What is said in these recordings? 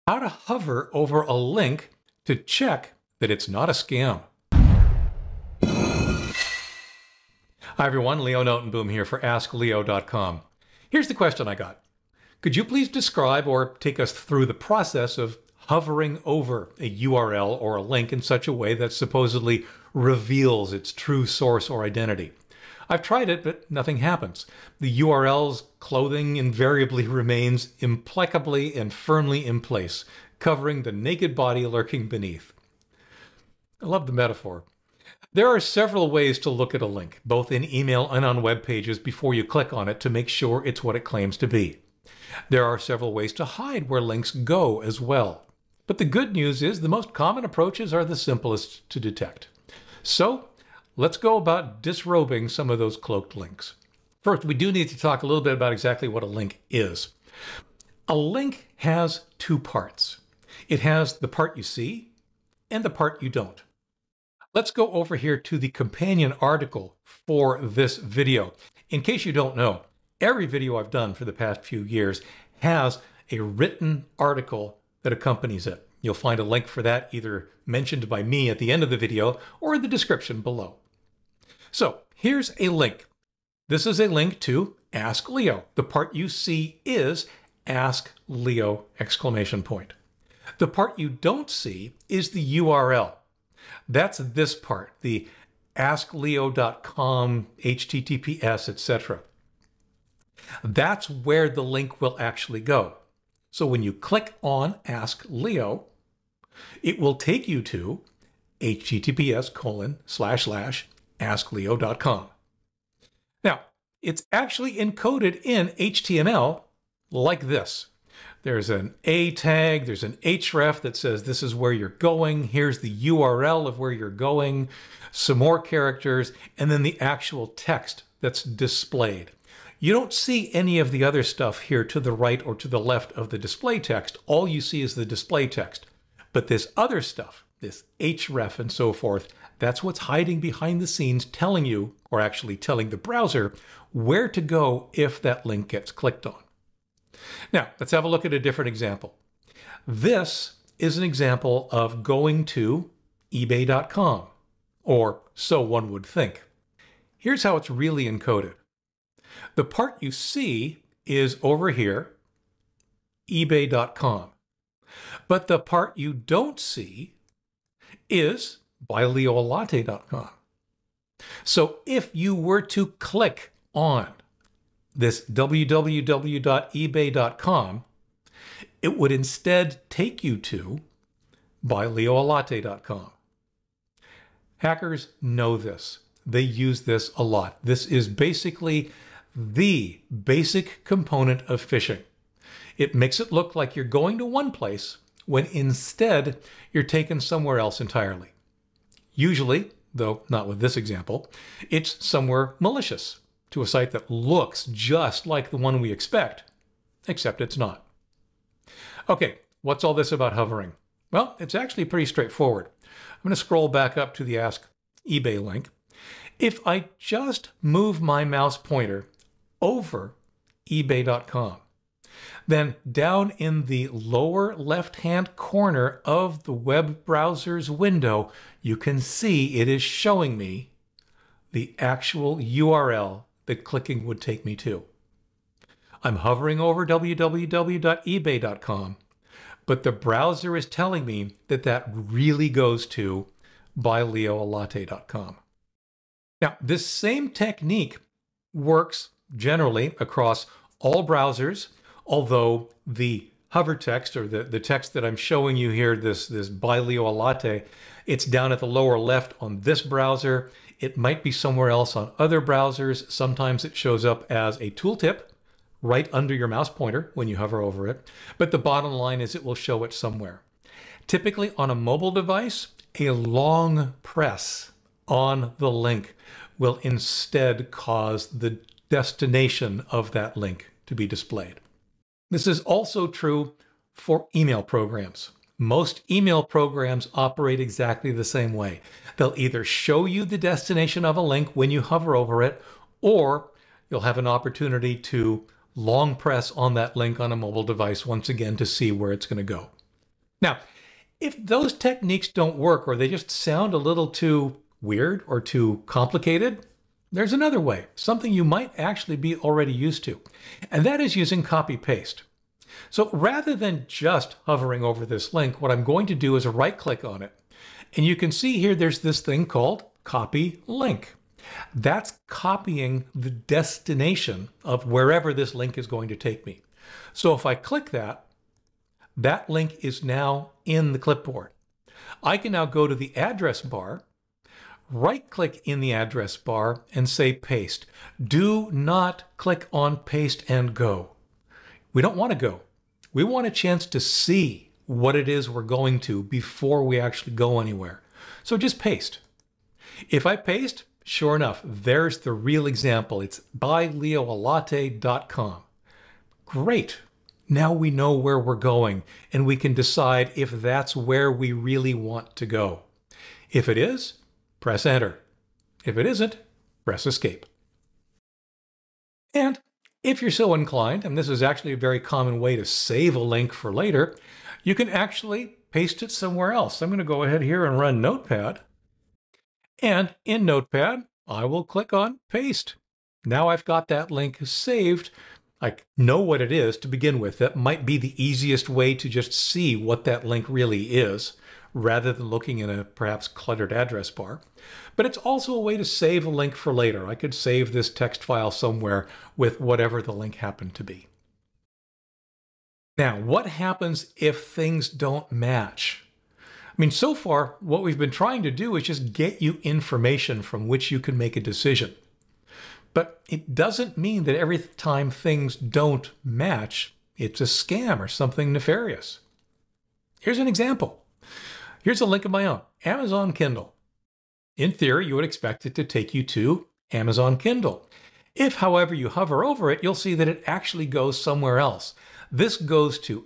How to hover over a link to check that it's not a scam. Hi everyone, Leo Notenboom here for askleo.com. Here's the question I got. Could you please describe or take us through the process of hovering over a URL or a link in such a way that supposedly reveals its true source or identity? I've tried it, but nothing happens. The URL's clothing invariably remains implacably and firmly in place, covering the naked body lurking beneath. I love the metaphor. There are several ways to look at a link, both in email and on web pages, before you click on it to make sure it's what it claims to be. There are several ways to hide where links go as well. But the good news is the most common approaches are the simplest to detect. So, let's go about disrobing some of those cloaked links. First, we do need to talk a little bit about exactly what a link is. A link has two parts. It has the part you see and the part you don't. Let's go over here to the companion article for this video. In case you don't know, every video I've done for the past few years has a written article that accompanies it. You'll find a link for that either mentioned by me at the end of the video or in the description below. So here's a link. This is a link to Ask Leo. The part you see is Ask Leo ! The part you don't see is the URL. That's this part, the askleo.com, HTTPS, etc. That's where the link will actually go. So when you click on Ask Leo, it will take you to https://askleo.com. Now, it's actually encoded in HTML like this. There's an A tag, there's an href that says this is where you're going, here's the URL of where you're going, some more characters, and then the actual text that's displayed. You don't see any of the other stuff here to the right or to the left of the display text. All you see is the display text. But this other stuff, this href and so forth, that's what's hiding behind the scenes telling you, or actually telling the browser, where to go if that link gets clicked on. Now, let's have a look at a different example. This is an example of going to ebay.com, or so one would think. Here's how it's really encoded. The part you see is over here, ebay.com. But the part you don't see is buyleolatte.com. So if you were to click on this www.ebay.com, it would instead take you to buyleolatte.com. Hackers know this. They use this a lot. This is basically the basic component of phishing. It makes it look like you're going to one place when instead you're taken somewhere else entirely. Usually, though not with this example, it's somewhere malicious, to a site that looks just like the one we expect, except it's not. Okay, what's all this about hovering? Well, it's actually pretty straightforward. I'm going to scroll back up to the Ask eBay link. If I just move my mouse pointer over ebay.com, then down in the lower left-hand corner of the web browser's window, you can see it is showing me the actual URL that clicking would take me to. I'm hovering over www.ebay.com, but the browser is telling me that that really goes to buyleolatte.com. Now, this same technique works generally across all browsers, although the hover text, or the text that I'm showing you here, this buyleolatte, it's down at the lower left on this browser. It might be somewhere else on other browsers. Sometimes it shows up as a tooltip right under your mouse pointer when you hover over it. But the bottom line is it will show it somewhere. Typically on a mobile device, a long press on the link will instead cause the destination of that link to be displayed. This is also true for email programs. Most email programs operate exactly the same way. They'll either show you the destination of a link when you hover over it, or you'll have an opportunity to long press on that link on a mobile device once again to see where it's going to go. Now, if those techniques don't work or they just sound a little too weird or too complicated, there's another way, something you might actually be already used to, and that is using copy-paste. So rather than just hovering over this link, what I'm going to do is right-click on it. And you can see here there's this thing called Copy Link. That's copying the destination of wherever this link is going to take me. So if I click that, that link is now in the clipboard. I can now go to the address bar, right-click in the address bar and say Paste. Do not click on Paste and Go. We don't want to go. We want a chance to see what it is we're going to before we actually go anywhere. So just paste. If I paste, sure enough, there's the real example. It's buyleoalatte.com. Great. Now we know where we're going, and we can decide if that's where we really want to go. If it is, press Enter. If it isn't, press Escape. And if you're so inclined, and this is actually a very common way to save a link for later, you can actually paste it somewhere else. I'm going to go ahead here and run Notepad. And in Notepad, I will click on Paste. Now I've got that link saved. I know what it is to begin with. That might be the easiest way to just see what that link really is, rather than looking in a perhaps cluttered address bar. But it's also a way to save a link for later. I could save this text file somewhere with whatever the link happened to be. Now, what happens if things don't match? I mean, so far, what we've been trying to do is just get you information from which you can make a decision. But it doesn't mean that every time things don't match, it's a scam or something nefarious. Here's an example. Here's a link of my own, Amazon Kindle. In theory, you would expect it to take you to Amazon Kindle. If, however, you hover over it, you'll see that it actually goes somewhere else. This goes to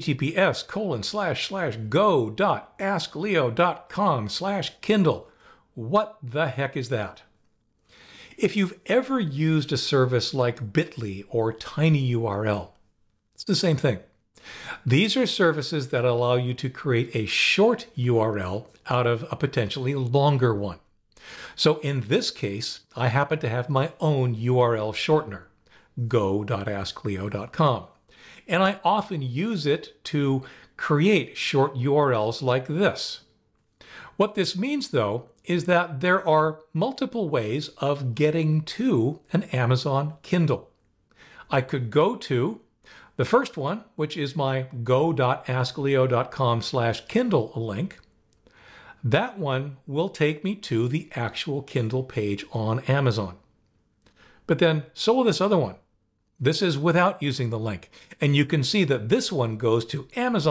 https://go.askleo.com/Kindle. What the heck is that? If you've ever used a service like Bitly or tinyURL, it's the same thing. These are services that allow you to create a short URL out of a potentially longer one. So in this case, I happen to have my own URL shortener, go.askleo.com. And I often use it to create short URLs like this. What this means, though, is that there are multiple ways of getting to an Amazon Kindle. I could go to the first one, which is my go.askleo.com/Kindle link. That one will take me to the actual Kindle page on Amazon. But then, so will this other one. This is without using the link. And you can see that this one goes to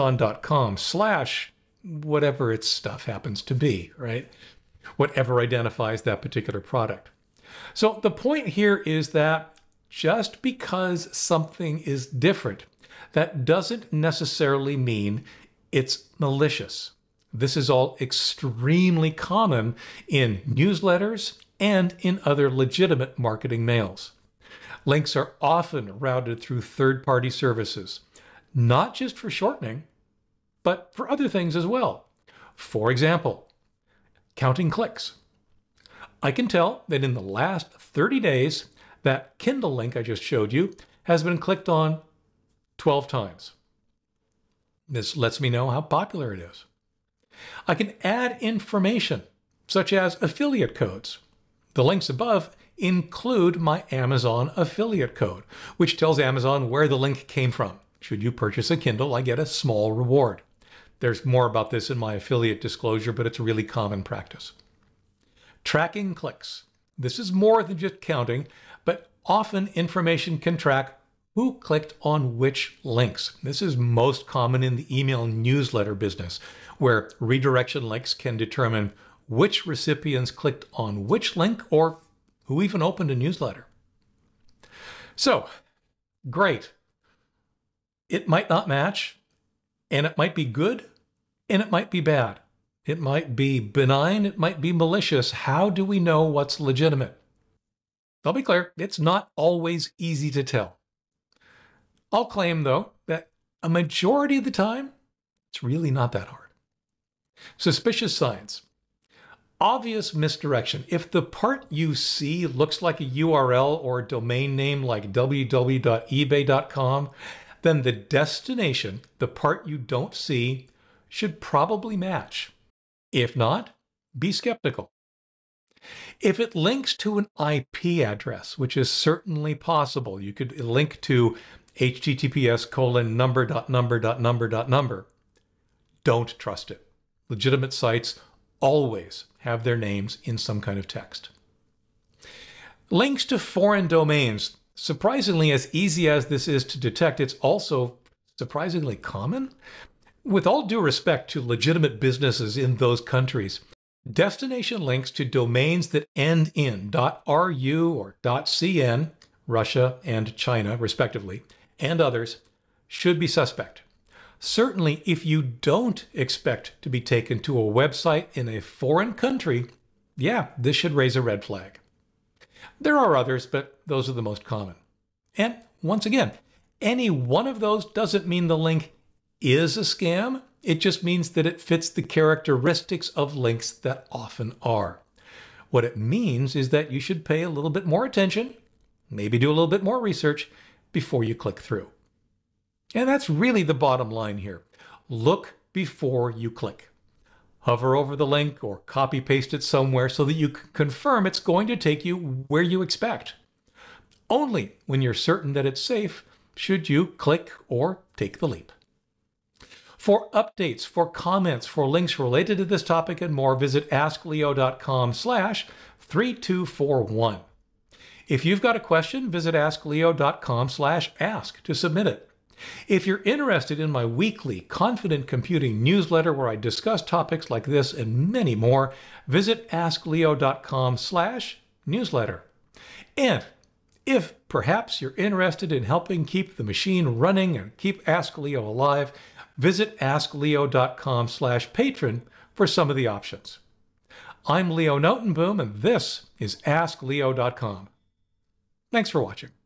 amazon.com/whatever its stuff happens to be, right? Whatever identifies that particular product. So the point here is that just because something is different, that doesn't necessarily mean it's malicious. This is all extremely common in newsletters and in other legitimate marketing mails. Links are often routed through third-party services, not just for shortening, but for other things as well. For example, counting clicks. I can tell that in the last 30 days, that Kindle link I just showed you has been clicked on 12 times. This lets me know how popular it is. I can add information, such as affiliate codes. The links above include my Amazon affiliate code, which tells Amazon where the link came from. Should you purchase a Kindle, I get a small reward. There's more about this in my affiliate disclosure, but it's really common practice. Tracking clicks. This is more than just counting, but often information can track who clicked on which links. This is most common in the email newsletter business, where redirection links can determine which recipients clicked on which link or who even opened a newsletter. So, great. It might not match, and it might be good, and it might be bad. It might be benign, it might be malicious. How do we know what's legitimate? I'll be clear, it's not always easy to tell. I'll claim, though, that a majority of the time, It's really not that hard. Suspicious signs. Obvious misdirection. If the part you see looks like a URL or a domain name like www.ebay.com, then the destination, the part you don't see, should probably match. If not, be skeptical. If it links to an IP address, which is certainly possible, you could link to https://number.number.number.number, don't trust it. Legitimate sites always have their names in some kind of text. Links to foreign domains. Surprisingly, as easy as this is to detect, it's also surprisingly common. With all due respect to legitimate businesses in those countries, destination links to domains that end in .ru or .cn, Russia and China respectively, and others, should be suspect. Certainly, if you don't expect to be taken to a website in a foreign country, yeah, this should raise a red flag. There are others, but those are the most common. And once again, any one of those doesn't mean the link is a scam. It just means that it fits the characteristics of links that often are. What it means is that you should pay a little bit more attention, maybe do a little bit more research before you click through. And that's really the bottom line here. Look before you click. Hover over the link or copy paste it somewhere so that you can confirm it's going to take you where you expect. Only when you're certain that it's safe should you click or take the leap. For updates, for comments, for links related to this topic and more, visit askleo.com/3241. If you've got a question, visit askleo.com/ask to submit it. If you're interested in my weekly Confident Computing newsletter where I discuss topics like this and many more, visit askleo.com/newsletter. And if perhaps you're interested in helping keep the machine running and keep Ask Leo alive, visit askleo.com/patron for some of the options. I'm Leo Notenboom, and this is AskLeo.com. Thanks for watching.